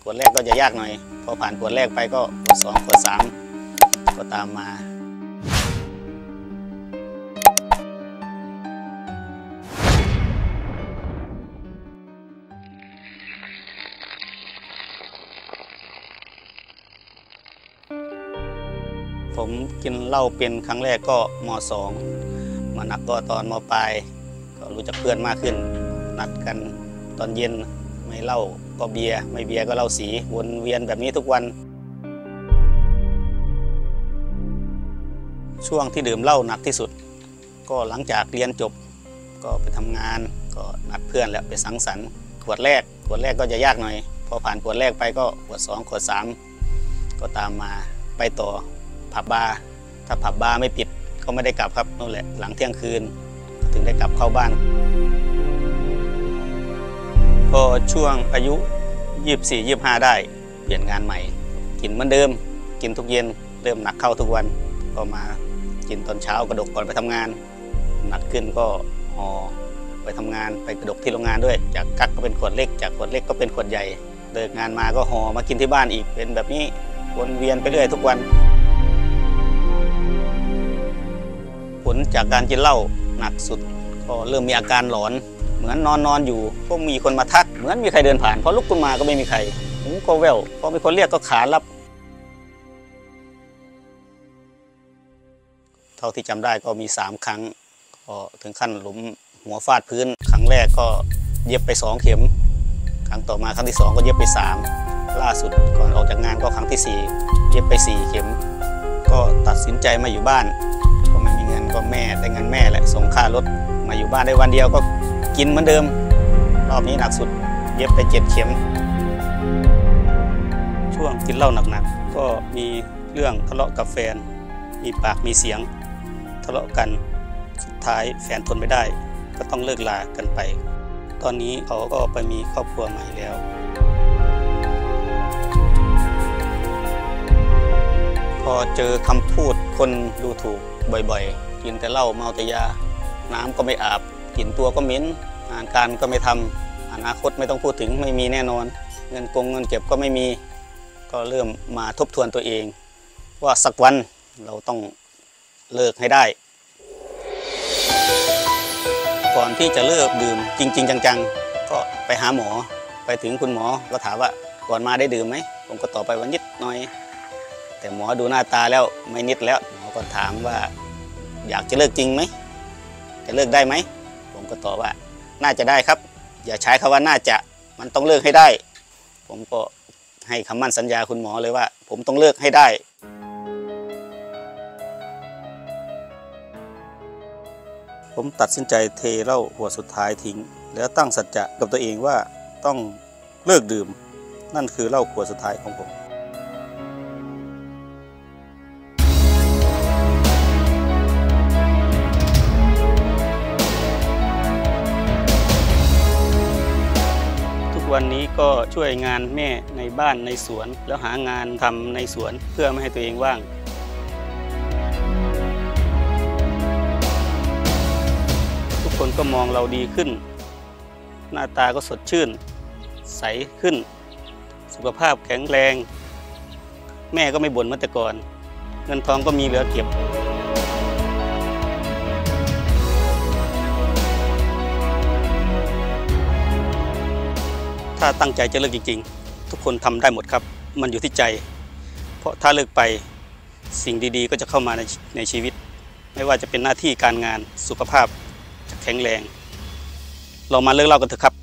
ขวดแรกก็จะยากหน่อยพอผ่านขวดแรกไปก็ขวด2ขวด3ก็ตามมาผมกินเหล้าเป็นครั้งแรกก็ม.2 มาหนักก็ตอนม.ปลายก็รู้จักเพื่อนมากขึ้นนัดกันตอนเย็นไม่เหล้าก็เบียร์ไม่เบียร์ก็เหล้าสีวนเวียนแบบนี้ทุกวันช่วงที่ดื่มเหล้าหนักที่สุดก็หลังจากเรียนจบก็ไปทำงานก็นัดเพื่อนแล้วไปสังสรรค์ขวดแรกก็จะยากหน่อยพอผ่านขวดแรกไปก็ขวด2ขวด3ก็ตามมาไปต่อผับบาร์ถ้าผับบาร์ไม่ปิดก็ไม่ได้กลับครับนั่นแหละหลังเที่ยงคืนถึงได้กลับเข้าบ้านพอช่วงอายุ24-25ได้เปลี่ยนงานใหม่กินเหมือนเดิมกินทุกเย็นเริ่มหนักเข้าทุกวันก็มากินตอนเช้ากระดกก่อนไปทำงานหนักขึ้นก็ห่อไปทำงานไปกระดกที่โรงงานด้วยจากกั๊กก็เป็นขวดเล็กจากขวดเล็กก็เป็นขวดใหญ่เลิกงานมาก็ห่อมากินที่บ้านอีกเป็นแบบนี้วนเวียนไปเรื่อยทุกวันผลจากการกินเหล้าหนักสุดก็เริ่มมีอาการหลอนเหมือนนอนอยู่ก็มีคนมาทักเหมือนมีใครเดินผ่านพอลุกขึ้นมาก็ไม่มีใครหูก็แว่วพอมีคนเรียกก็ขานรับเท่าที่จำได้ก็มี3ครั้งก็ถึงขั้นหลุมหัวฟาดพื้นครั้งแรกก็เย็บไป2เข็มครั้งต่อมาครั้งที่2ก็เย็บไป3ล่าสุดก่อนออกจากงานก็ครั้งที่4เย็บไป4เข็มก็ตัดสินใจมาอยู่บ้านก็ไม่มีเงินก็แม่ได้เงินแม่แหละส่งค่ารถมาอยู่บ้านได้วันเดียวก็กินเหมือนเดิมรอบนี้หนักสุดเย็บไป7เข็มช่วงกินเหล้าหนักๆก็มีเรื่องทะเลาะกับแฟนมีปากมีเสียงทะเลาะกันสุดท้ายแฟนทนไม่ได้ก็ต้องเลิกลากันไปตอนนี้เขาก็ไปมีครอบครัวใหม่แล้วพอเจอคำพูดคนดูถูกบ่อยๆกินแต่เหล้าเมาแต่ยาน้ำก็ไม่อาบกลิ่นตัวก็เหม็นงานการก็ไม่ทำอนาคตไม่ต้องพูดถึงไม่มีแน่นอนเงินเก็บก็ไม่มีก็เริ่มมาทบทวนตัวเองว่าสักวันเราต้องเลิกให้ได้ก่อนที่จะเลิกดื่มจริงๆจังๆก็ไปหาหมอไปถึงคุณหมอก็ถามว่าก่อนมาได้ดื่มไหมผมก็ตอบไปว่านิดหน่อยแต่หมอดูหน้าตาแล้วไม่นิดแล้วหมอก็ถามว่าอยากจะเลิกจริงไหมจะเลิกได้ไหมผมก็ตอบว่าน่าจะได้ครับอย่าใช้คำว่าน่าจะมันต้องเลิกให้ได้ผมก็ให้คำมั่นสัญญาคุณหมอเลยว่าผมต้องเลิกให้ได้ผมตัดสินใจเทเหล้าขวดสุดท้ายทิ้งแล้วตั้งสัจจะกับตัวเองว่าต้องเลิกดื่มนั่นคือเหล้าขวดสุดท้ายของผมวันนี้ก็ช่วยงานแม่ในบ้านในสวนแล้วหางานทำในสวนเพื่อไม่ให้ตัวเองว่างทุกคนก็มองเราดีขึ้นหน้าตาก็สดชื่นใสขึ้นสุขภาพแข็งแรงแม่ก็ไม่บ่นเหมือนแต่ก่อนเงินทองก็มีเหลือเก็บถ้าตั้งใจจะเลิกจริงๆทุกคนทำได้หมดครับมันอยู่ที่ใจเพราะถ้าเลิกไปสิ่งดีๆก็จะเข้ามาในชีวิตไม่ว่าจะเป็นหน้าที่การงานสุขภาพจะแข็งแรงเรามาเลิกเล่ากันเถอะครับ